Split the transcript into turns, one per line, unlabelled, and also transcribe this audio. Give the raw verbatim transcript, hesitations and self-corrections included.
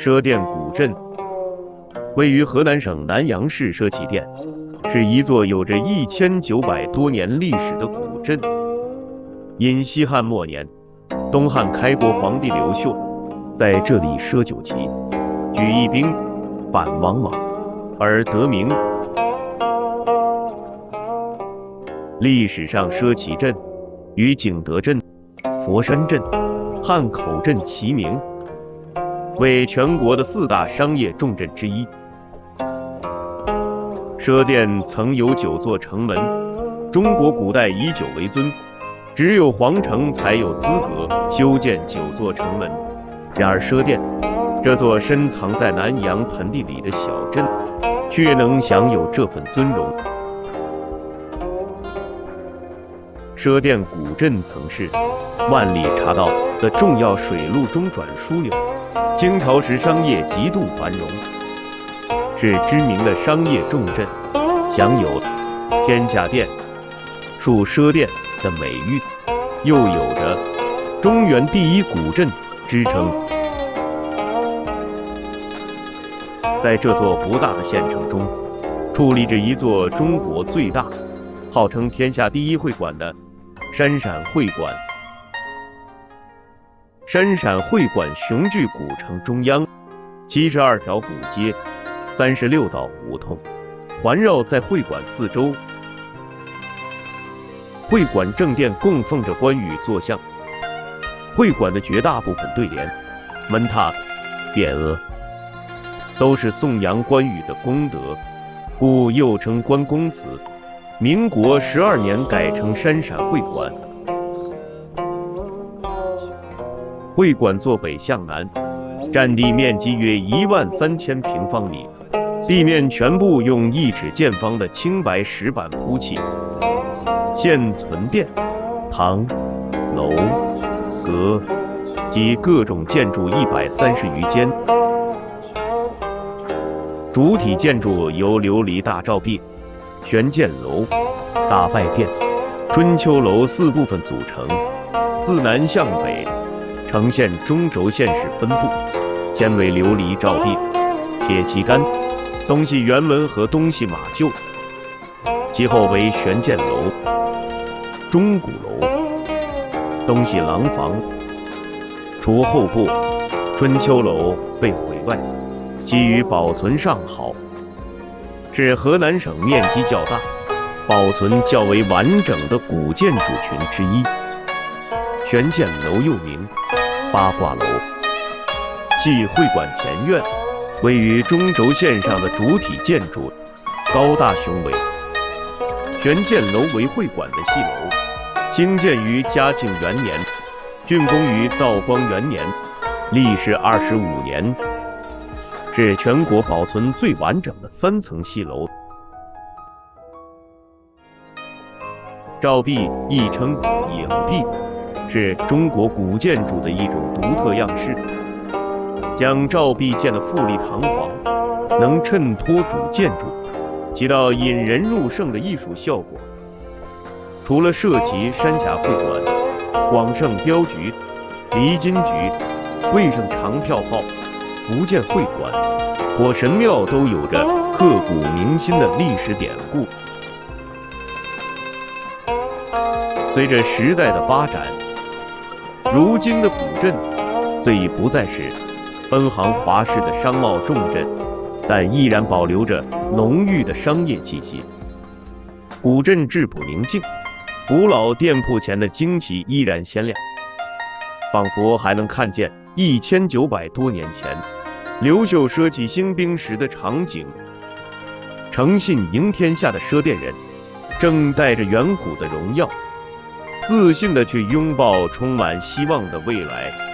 赊店古镇位于河南省南阳市社旗店，是一座有着一千九百多年历史的古镇。因西汉末年，东汉开国皇帝刘秀在这里赊酒旗，举义兵反王莽而得名。历史上赊旗镇与景德镇、佛山镇、汉口镇齐名，为全国的四大商业重镇之一。赊店曾有九座城门，中国古代以酒为尊，只有皇城才有资格修建九座城门。然而赊店这座深藏在南阳盆地里的小镇，却能享有这份尊荣。赊店古镇曾是万里茶道的重要水路中转枢纽，清朝时商业极度繁荣，是知名的商业重镇，享有天下店、树赊店的美誉，又有着中原第一古镇之称。在这座不大的县城中，矗立着一座中国最大、号称天下第一会馆的山陕会馆。山陕会馆雄踞古城中央，七十二条古街，三十六道胡同，环绕在会馆四周。会馆正殿供奉着关羽坐像，会馆的绝大部分对联、门塔、匾额都是颂扬关羽的功德，故又称关公祠。民国十二年改成山陕会馆。会馆坐北向南，占地面积约一万三千平方米，地面全部用一尺见方的青白石板铺砌。现存殿、堂、楼、阁及各种建筑一百三十余间。主体建筑由琉璃大照壁、玄剑楼、大拜殿、春秋楼四部分组成，自南向北呈现中轴线式分布，先为琉璃照壁、铁旗杆、东西圆纹和东西马厩，其后为玄剑楼、钟鼓楼、东西廊房。除后部春秋楼被毁外，其余保存尚好，是河南省面积较大、保存较为完整的古建筑群之一。玄剑楼又名八卦楼，系会馆前院，位于中轴线上的主体建筑，高大雄伟。玄剑楼为会馆的戏楼，兴建于嘉庆元年，竣工于道光元年，历时二十五年，是全国保存最完整的三层戏楼。照壁亦称影壁，是中国古建筑的一种独特样式，将照壁建得富丽堂皇，能衬托主建筑，起到引人入胜的艺术效果。除了社旗山峡会馆、广盛镖局、离金局、桂盛长票号、福建会馆、火神庙都有着刻骨铭心的历史典故。随着时代的发展，如今的古镇虽已不再是奔航华氏的商贸重镇，但依然保留着浓郁的商业气息。古镇质朴宁静，古老店铺前的旌旗依然鲜亮，仿佛还能看见一千九百多年前刘秀赊起兴兵时的场景。诚信赢天下的赊店人，正带着远古的荣耀，自信地去拥抱充满希望的未来。